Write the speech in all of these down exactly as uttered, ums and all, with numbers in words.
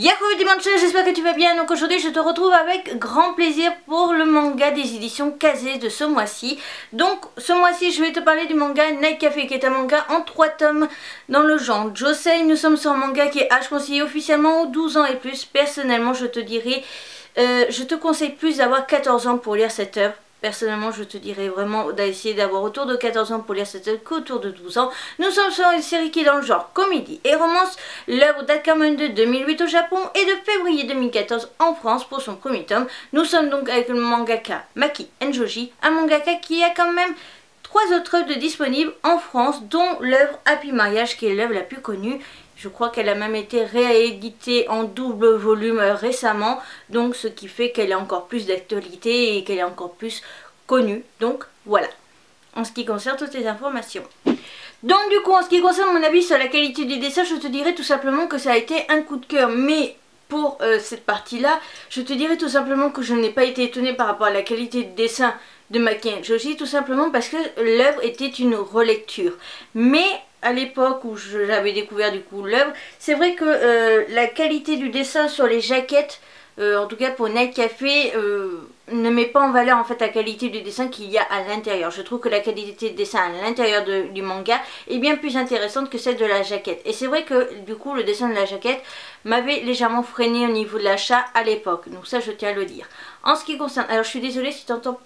Yahoo dimanche, j'espère que tu vas bien. Donc aujourd'hui je te retrouve avec grand plaisir pour le manga des éditions Kazé de ce mois-ci. Donc ce mois-ci je vais te parler du manga Night Café qui est un manga en trois tomes dans le genre Josei. Nous sommes sur un manga qui est âge conseillé officiellement aux douze ans et plus. Personnellement je te dirais, euh, je te conseille plus d'avoir quatorze ans pour lire cette œuvre. Personnellement, je te dirais vraiment d'essayer d'avoir autour de quatorze ans pour lire cette œuvre qu'autour de douze ans. Nous sommes sur une série qui est dans le genre comédie et romance. L'œuvre date quand même de deux mille huit au Japon et de février deux mille quatorze en France pour son premier tome. Nous sommes donc avec le mangaka Maki Enjoji, un mangaka qui a quand même trois autres œuvres disponibles en France, dont l'œuvre Happy Mariage qui est l'œuvre la plus connue. Je crois qu'elle a même été rééditée en double volume récemment, donc ce qui fait qu'elle est encore plus d'actualité et qu'elle est encore plus connue. Donc voilà, en ce qui concerne toutes les informations. Donc du coup, en ce qui concerne mon avis sur la qualité du dessin, je te dirais tout simplement que ça a été un coup de cœur. Mais pour euh, cette partie-là, je te dirais tout simplement que je n'ai pas été étonnée par rapport à la qualité du dessin de Maki Enjoji, tout simplement parce que l'œuvre était une relecture. Mais à l'époque où j'avais découvert du coup l'œuvre, c'est vrai que euh, la qualité du dessin sur les jaquettes, euh, en tout cas pour Night Café, euh, ne met pas en valeur en fait la qualité du dessin qu'il y a à l'intérieur. Je trouve que la qualité de dessin à l'intérieur du manga est bien plus intéressante que celle de la jaquette. Et c'est vrai que du coup le dessin de la jaquette m'avait légèrement freiné au niveau de l'achat à l'époque. Donc ça je tiens à le dire. En ce qui concerne, alors je suis désolée si tu entends,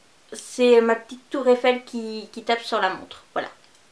c'est ma petite tour Eiffel qui, qui tape sur la montre. Voilà.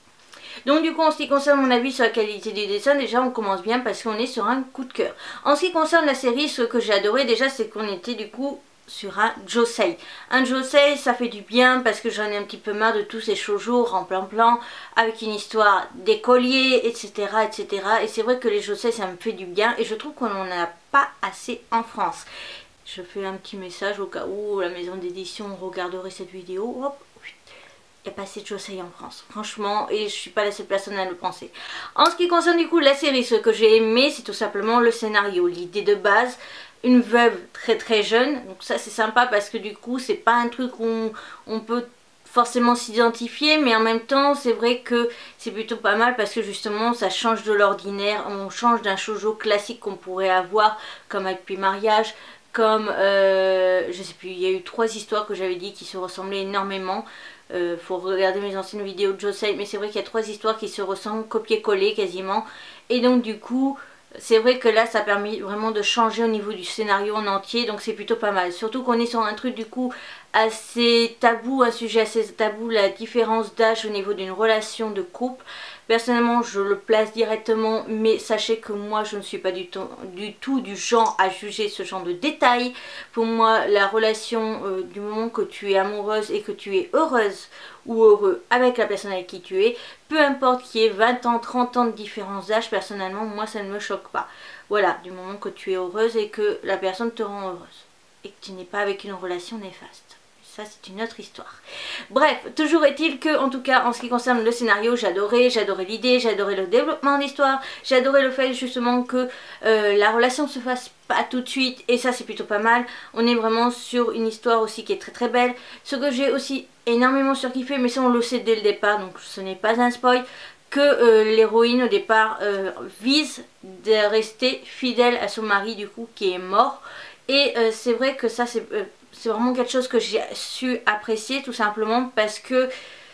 Donc du coup en ce qui concerne mon avis sur la qualité du dessin, déjà on commence bien parce qu'on est sur un coup de cœur. En ce qui concerne la série, ce que j'ai adoré déjà c'est qu'on était du coup sur un Josei. Un Josei ça fait du bien parce que j'en ai un petit peu marre de tous ces shoujo en plan-plan avec une histoire d'écolier, etc, etc. Et c'est vrai que les Josei ça me fait du bien et je trouve qu'on n'en a pas assez en France. Je fais un petit message au cas où la maison d'édition regarderait cette vidéo. Hop, il n'y a pas assez de Josei en France, franchement, et je suis pas la seule personne à le penser. En ce qui concerne du coup la série, ce que j'ai aimé, c'est tout simplement le scénario, l'idée de base, une veuve très très jeune, donc ça c'est sympa parce que du coup c'est pas un truc où on, on peut forcément s'identifier, mais en même temps c'est vrai que c'est plutôt pas mal parce que justement ça change de l'ordinaire, on change d'un shoujo classique qu'on pourrait avoir comme Happy Mariage, comme euh, je sais plus, il y a eu trois histoires que j'avais dit qui se ressemblaient énormément. Euh, faut regarder mes anciennes vidéos de Josei, mais c'est vrai qu'il y a trois histoires qui se ressemblent, copier-coller quasiment. Et donc du coup, c'est vrai que là ça a permis vraiment de changer au niveau du scénario en entier, donc c'est plutôt pas mal. Surtout qu'on est sur un truc du coup assez tabou, un sujet assez tabou, la différence d'âge au niveau d'une relation de couple. Personnellement je le place directement, mais sachez que moi je ne suis pas du tout du, tout du genre à juger ce genre de détails. Pour moi la relation euh, du moment que tu es amoureuse et que tu es heureuse ou heureux avec la personne avec qui tu es, peu importe qu'il y ait vingt ans, trente ans de différence d'âge, personnellement moi ça ne me choque pas. Voilà, du moment que tu es heureuse et que la personne te rend heureuse et que tu n'es pas avec une relation néfaste. Ça c'est une autre histoire. Bref, toujours est-il que, en tout cas, en ce qui concerne le scénario, j'adorais, j'adorais l'idée, j'adorais le développement de l'histoire, j'adorais le fait justement que euh, la relation se fasse pas tout de suite, et ça c'est plutôt pas mal. On est vraiment sur une histoire aussi qui est très très belle. Ce que j'ai aussi énormément surkiffé, mais ça on le sait dès le départ, donc ce n'est pas un spoil, que euh, l'héroïne au départ euh, vise de rester fidèle à son mari du coup qui est mort. Et euh, c'est vrai que ça c'est... Euh, c'est vraiment quelque chose que j'ai su apprécier tout simplement parce que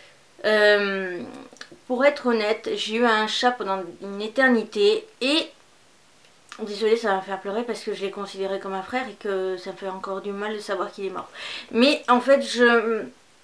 euh, pour être honnête, j'ai eu un chat pendant une éternité et désolée ça va me faire pleurer parce que je l'ai considéré comme un frère et que ça me fait encore du mal de savoir qu'il est mort. Mais en fait je...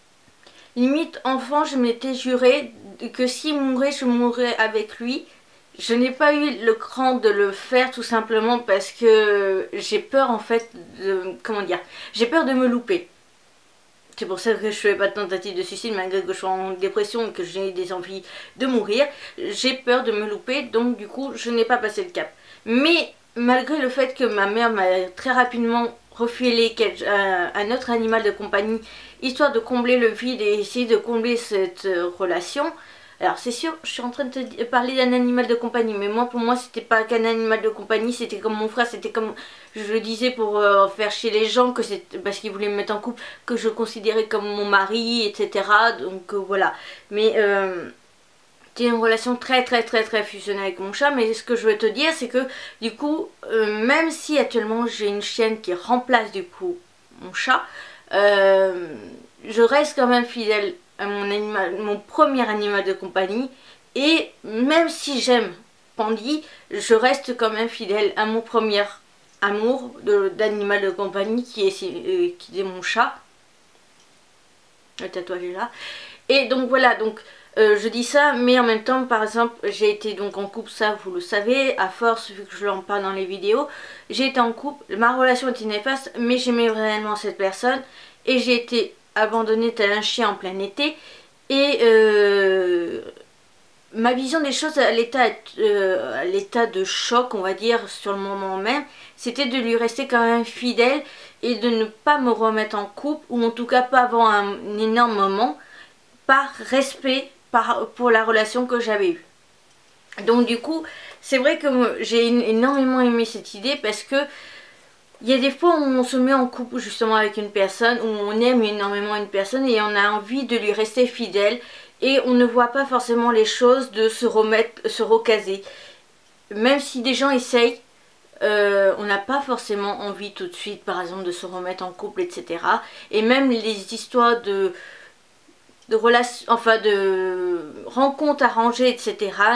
limite enfant je m'étais juré que s'il mourait je mourrais avec lui. Je n'ai pas eu le cran de le faire tout simplement parce que j'ai peur en fait de... comment dire, j'ai peur de me louper. C'est pour ça que je fais pas de tentative de suicide malgré que je sois en dépression et que j'ai des envies de mourir. J'ai peur de me louper, donc du coup je n'ai pas passé le cap. Mais malgré le fait que ma mère m'a très rapidement refilé un autre animal de compagnie histoire de combler le vide et essayer de combler cette relation. Alors c'est sûr, je suis en train de te parler d'un animal de compagnie, mais moi pour moi c'était pas qu'un animal de compagnie, c'était comme mon frère, c'était comme je le disais pour euh, faire chier les gens, que c'est parce qu'ils voulaient me mettre en couple, que je considérais comme mon mari, et cetera. Donc euh, voilà. Mais euh, j'ai une relation très très très très fusionnelle avec mon chat, mais ce que je veux te dire c'est que du coup, euh, même si actuellement j'ai une chienne qui remplace du coup mon chat, euh, je reste quand même fidèle à mon animal, mon premier animal de compagnie, et même si j'aime Pandy, je reste quand même fidèle à mon premier amour d'animal de, de compagnie qui est, euh, qui est mon chat. Le tatouage est là. Et donc voilà, donc euh, je dis ça, mais en même temps, par exemple, j'ai été donc en couple, ça vous le savez, à force, vu que je l'en parle dans les vidéos, j'ai été en couple, ma relation était néfaste, mais j'aimais réellement cette personne, et j'ai été abandonnée tel un chien en plein été, et euh, ma vision des choses à l'état euh, à l'état de choc, on va dire, sur le moment même, c'était de lui rester quand même fidèle, et de ne pas me remettre en couple, ou en tout cas pas avant un, un énorme moment, par respect par, pour la relation que j'avais eue. Donc du coup, c'est vrai que j'ai énormément aimé cette idée, parce que il y a des fois où on se met en couple justement avec une personne, où on aime énormément une personne et on a envie de lui rester fidèle, et on ne voit pas forcément les choses de se remettre, se recaser. Même si des gens essayent, euh, on n'a pas forcément envie tout de suite, par exemple, de se remettre en couple, et cetera. Et même les histoires de de relations, enfin de rencontres arrangées, et cetera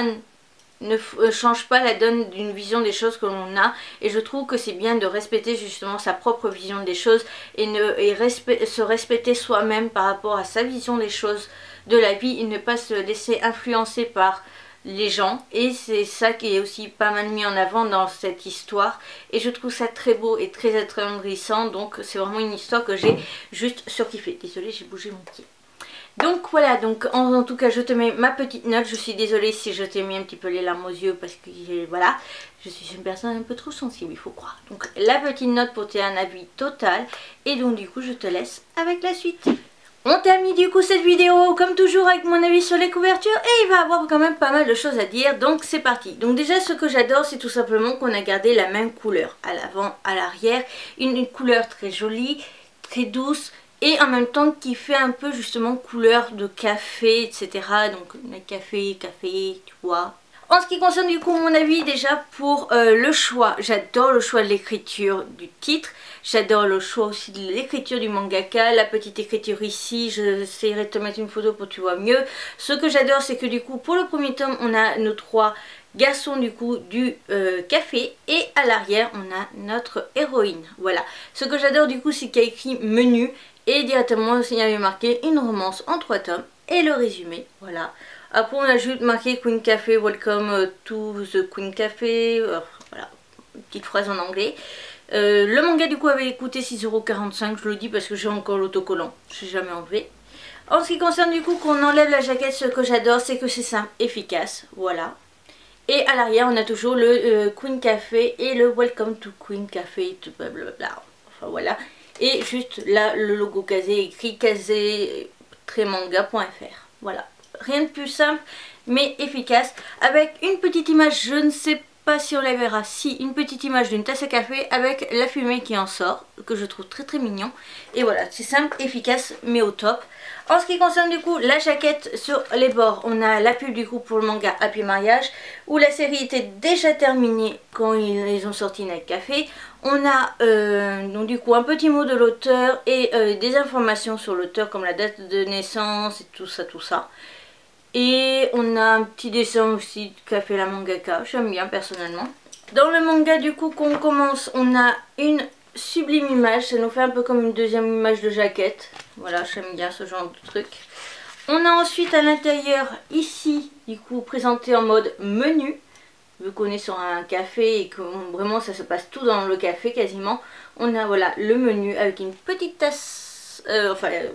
ne change pas la donne d'une vision des choses que l'on a, et je trouve que c'est bien de respecter justement sa propre vision des choses, et, ne, et respect, se respecter soi-même par rapport à sa vision des choses de la vie, et ne pas se laisser influencer par les gens. Et c'est ça qui est aussi pas mal mis en avant dans cette histoire, et je trouve ça très beau et très attendrissant. Donc c'est vraiment une histoire que j'ai juste surkiffé. Désolée, j'ai bougé mon pied. Donc voilà, donc en, en tout cas je te mets ma petite note. Je suis désolée si je t'ai mis un petit peu les larmes aux yeux, parce que voilà, je suis une personne un peu trop sensible, il faut croire. Donc la petite note pour te un avis total, et donc du coup je te laisse avec la suite. On termine du coup cette vidéo comme toujours avec mon avis sur les couvertures, et il va y avoir quand même pas mal de choses à dire, donc c'est parti. Donc déjà ce que j'adore, c'est tout simplement qu'on a gardé la même couleur à l'avant, à l'arrière, une, une couleur très jolie, très douce, et en même temps qui fait un peu justement couleur de café, et cetera. Donc café, café, tu vois. En ce qui concerne du coup mon avis déjà pour euh, le choix, j'adore le choix de l'écriture du titre, j'adore le choix aussi de l'écriture du mangaka, la petite écriture ici, j'essaierai de te mettre une photo pour que tu vois mieux. Ce que j'adore, c'est que du coup pour le premier tome on a nos trois garçons du coup du euh, café, et à l'arrière on a notre héroïne. Voilà, ce que j'adore du coup c'est qu'il y a écrit menu, et directement il y avait marqué une romance en trois tomes, et le résumé, voilà. Après on ajoute marqué Queen Café, welcome to the Queen Café, euh, voilà, une petite phrase en anglais. Euh, le manga du coup avait coûté six euros quarante-cinq, je le dis parce que j'ai encore l'autocollant, je n'ai jamais enlevé. En ce qui concerne du coup qu'on enlève la jaquette, ce que j'adore c'est que c'est simple, efficace, voilà. Et à l'arrière on a toujours le euh, Queen Café et le welcome to Queen Café, blablabla, enfin voilà. Et juste là le logo Kazé écrit kazé tiret manga point F R. Voilà, rien de plus simple mais efficace, avec une petite image, je ne sais pas si on la verra, si, une petite image d'une tasse à café avec la fumée qui en sort, que je trouve très très mignon. Et voilà, c'est simple, efficace mais au top. En ce qui concerne du coup la jaquette, sur les bords on a la pub du coup pour le manga Happy Mariage, où la série était déjà terminée quand ils ont sorti Night Café. On a euh, donc du coup un petit mot de l'auteur et euh, des informations sur l'auteur comme la date de naissance et tout ça tout ça. Et on a un petit dessin aussi qu'a fait la mangaka, j'aime bien personnellement. Dans le manga du coup qu'on commence, on a une sublime image, ça nous fait un peu comme une deuxième image de jaquette. Voilà, j'aime bien ce genre de truc. On a ensuite à l'intérieur ici, du coup présenté en mode menu. Vu qu'on est sur un café et que vraiment ça se passe tout dans le café quasiment. On a voilà le menu avec une petite tasse, euh, enfin euh,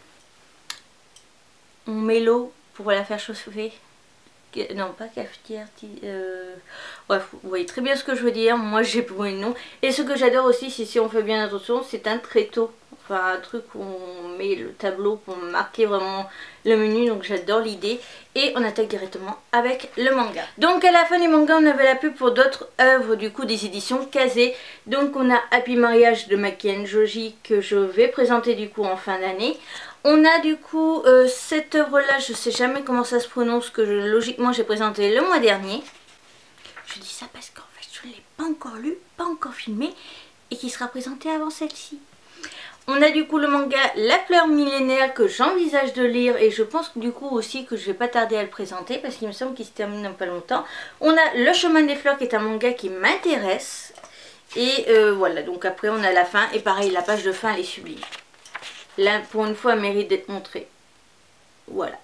on met l'eau pour la faire chauffer. Non, pas cafetière, euh... bref, vous voyez très bien ce que je veux dire. Moi j'ai pour le nom. Et ce que j'adore aussi, c'est si on fait bien attention, c'est un tréteau. Enfin un truc où on met le tableau pour marquer vraiment le menu. Donc j'adore l'idée. Et on attaque directement avec le manga. Donc à la fin du manga on avait la pub pour d'autres œuvres du coup des éditions Kazé. Donc on a Happy Mariage de Maki Joji que je vais présenter du coup en fin d'année. On a du coup euh, cette œuvre là, je sais jamais comment ça se prononce, que je, logiquement j'ai présenté le mois dernier. Je dis ça parce qu'en fait je ne l'ai pas encore lu, pas encore filmé et qui sera présenté avant celle-ci. On a du coup le manga La Fleur Millénaire que j'envisage de lire et je pense du coup aussi que je vais pas tarder à le présenter parce qu'il me semble qu'il se termine dans pas longtemps. On a Le Chemin des Fleurs qui est un manga qui m'intéresse et euh, voilà, donc après on a la fin et pareil la page de fin elle est sublime. Là pour une fois elle mérite d'être montrée. Voilà.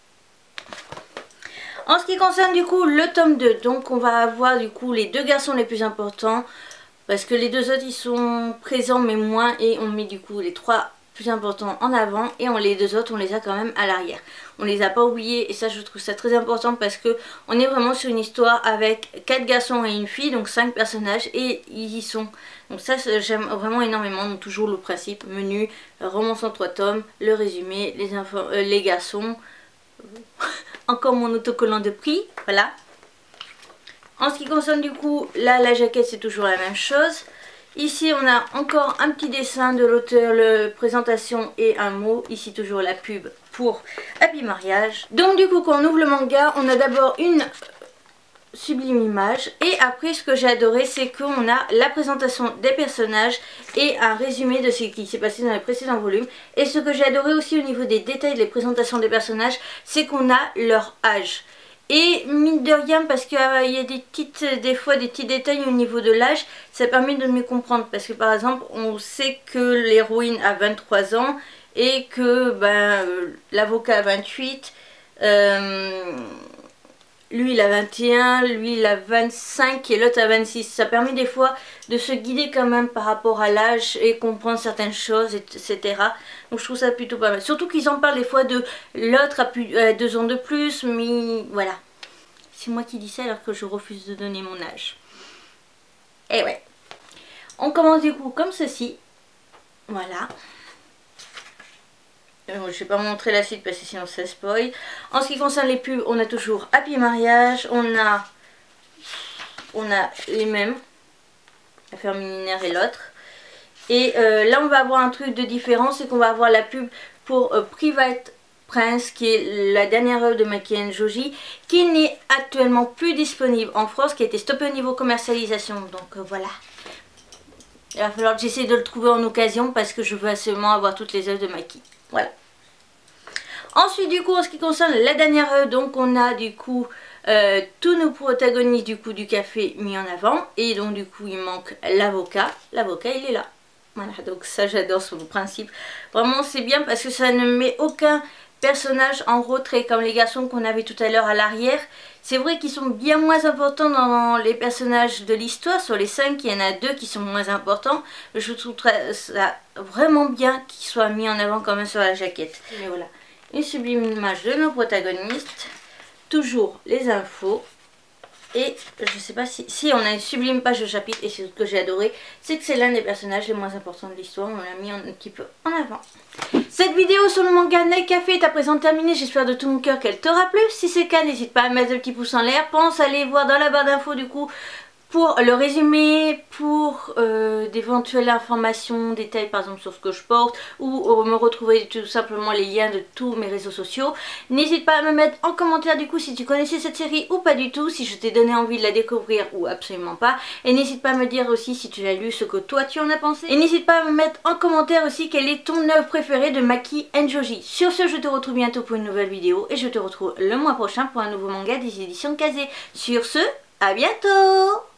En ce qui concerne du coup le tome deux, donc on va avoir du coup les deux garçons les plus importants. Parce que les deux autres ils sont présents mais moins et on met du coup les trois plus importants en avant et on, les deux autres on les a quand même à l'arrière. On les a pas oubliés et ça je trouve ça très important parce que on est vraiment sur une histoire avec quatre garçons et une fille, donc cinq personnages et ils y sont. Donc ça j'aime vraiment énormément, donc toujours le principe menu, romance en trois tomes, le résumé, les, infos, euh, les garçons, encore mon autocollant de prix, voilà. En ce qui concerne du coup, là la jaquette c'est toujours la même chose. Ici on a encore un petit dessin de l'auteur, la présentation et un mot. Ici toujours la pub pour Happy Mariage. Donc du coup quand on ouvre le manga, on a d'abord une sublime image. Et après ce que j'ai adoré c'est qu'on a la présentation des personnages et un résumé de ce qui s'est passé dans les précédents volumes. Et ce que j'ai adoré aussi au niveau des détails des présentations des personnages, c'est qu'on a leur âge. Et mine de rien parce qu'il euh, y a des petites, des fois des petits détails au niveau de l'âge, ça permet de mieux comprendre. Parce que par exemple on sait que l'héroïne a vingt-trois ans et que ben, euh, l'avocat a vingt-huit, euh, lui il a vingt et un, lui il a vingt-cinq et l'autre a vingt-six. Ça permet des fois de se guider quand même par rapport à l'âge et comprendre certaines choses, et cetera. Donc je trouve ça plutôt pas mal. Surtout qu'ils en parlent des fois de l'autre a plus, euh, deux ans de plus, mais voilà. C'est moi qui dis ça alors que je refuse de donner mon âge. Et ouais. On commence du coup comme ceci. Voilà. Je ne vais pas montrer la suite parce que sinon ça spoil. En ce qui concerne les pubs, on a toujours Happy Mariage. On a, on a les mêmes. La Fleur Millénaire et l'autre. Et euh, là on va avoir un truc de différent. C'est qu'on va avoir la pub pour euh, Private Prince, qui est la dernière œuvre de Maki Enjoji, qui n'est actuellement plus disponible en France, qui a été stoppé au niveau commercialisation. Donc euh, voilà. Il va falloir que j'essaie de le trouver en occasion parce que je veux absolument avoir toutes les œuvres de Maki. Voilà. Ensuite du coup en ce qui concerne la dernière œuvre, donc on a du coup euh, tous nos protagonistes du coup du café mis en avant. Et donc du coup il manque l'avocat. L'avocat il est là. Voilà, donc ça j'adore ce principe. Vraiment c'est bien parce que ça ne met aucun personnage en retrait comme les garçons qu'on avait tout à l'heure à l'arrière. C'est vrai qu'ils sont bien moins importants dans les personnages de l'histoire. Sur les cinq, il y en a deux qui sont moins importants. Je trouve ça vraiment bien qu'ils soient mis en avant quand même sur la jaquette. Mais voilà, une sublime image de nos protagonistes. Toujours les infos. Et je sais pas si, si on a une sublime page de chapitre, et c'est ce que j'ai adoré, c'est que c'est l'un des personnages les moins importants de l'histoire, on l'a mis un petit peu en avant. Cette vidéo sur le manga Night Café est à présent terminée, j'espère de tout mon cœur qu'elle t'aura plu. Si c'est le cas, n'hésite pas à mettre le petit pouce en l'air, pense à aller voir dans la barre d'infos du coup pour le résumé, pour euh, d'éventuelles informations, détails par exemple sur ce que je porte, ou euh, me retrouver tout simplement les liens de tous mes réseaux sociaux. N'hésite pas à me mettre en commentaire du coup si tu connaissais cette série ou pas du tout, si je t'ai donné envie de la découvrir ou absolument pas. Et n'hésite pas à me dire aussi si tu l'as lu, ce que toi tu en as pensé. Et n'hésite pas à me mettre en commentaire aussi quelle est ton œuvre préférée de Maki Enjoji. Sur ce, je te retrouve bientôt pour une nouvelle vidéo et je te retrouve le mois prochain pour un nouveau manga des éditions Kazé. Sur ce, à bientôt!